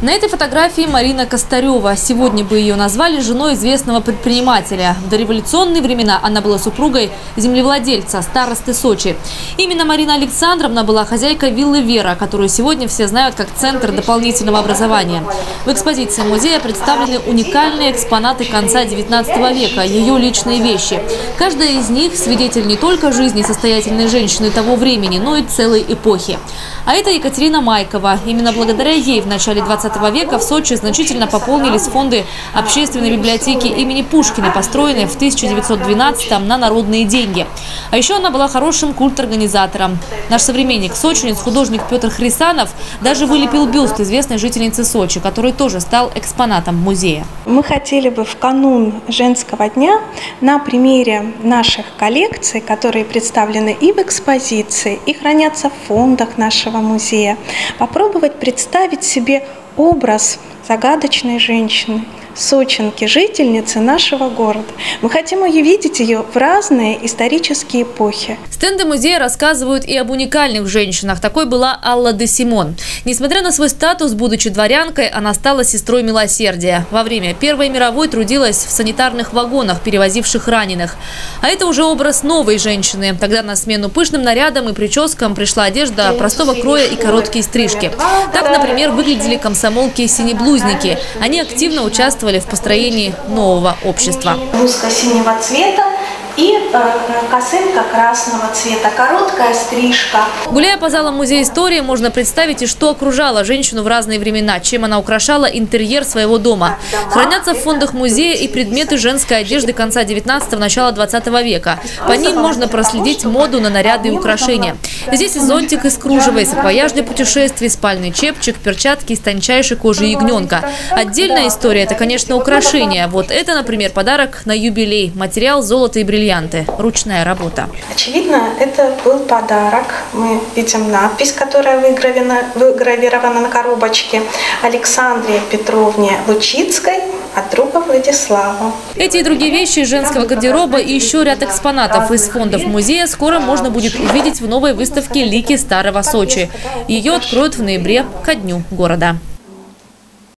На этой фотографии Марина Костарева. Сегодня бы ее назвали женой известного предпринимателя. В дореволюционные времена она была супругой землевладельца, старосты Сочи. Именно Марина Александровна была хозяйкой виллы «Вера», которую сегодня все знают как Центр дополнительного образования. В экспозиции музея представлены уникальные экспонаты конца XIX века, ее личные вещи. Каждая из них – свидетель не только жизни состоятельной женщины того времени, но и целой эпохи. А это Екатерина Майкова. Именно благодаря ей в начале XX века в Сочи значительно пополнились фонды общественной библиотеки имени Пушкина, построенной в 1912-м на народные деньги. А еще она была хорошим культорганизатором. Наш современник, сочинец, художник Петр Хрисанов даже вылепил бюст известной жительницы Сочи, который тоже стал экспонатом музея. Мы хотели бы в канун женского дня на примере наших коллекций, которые представлены и в экспозиции, и хранятся в фондах нашего музея, попробовать представить себе образ загадочной женщины, сочинки, жительницы нашего города. Мы хотим увидеть ее в разные исторические эпохи. Стенды музея рассказывают и об уникальных женщинах. Такой была Алла де Симон. Несмотря на свой статус, будучи дворянкой, она стала сестрой милосердия. Во время Первой мировой трудилась в санитарных вагонах, перевозивших раненых. А это уже образ новой женщины. Тогда на смену пышным нарядам и прическам пришла одежда простого кроя и короткие стрижки. Так, например, выглядели комсомолки-синеблузники. Они активно участвовали в построении нового общества. Блузка синего цвета и косынка красного цвета, короткая стрижка. Гуляя по залам музея истории, можно представить и что окружало женщину в разные времена, чем она украшала интерьер своего дома. Хранятся в фондах музея и предметы женской одежды конца 19-го, начала 20 века. По ним можно проследить моду на наряды и украшения. Здесь и зонтик из кружева, и саквояж для путешествий, спальный чепчик, перчатки из тончайшей кожи ягненка. Отдельная история – это, конечно, украшения. Вот это, например, подарок на юбилей. Материал золото и бриллианты. Ручная работа. Очевидно, это был подарок. Мы видим надпись, которая выгравирована на коробочке: Александре Петровне Лучицкой от друга Владислава. Эти и другие вещи из женского гардероба и еще ряд экспонатов из фондов музея скоро можно будет увидеть в новой выставке «Лики старого Сочи». Ее откроют в ноябре ко дню города.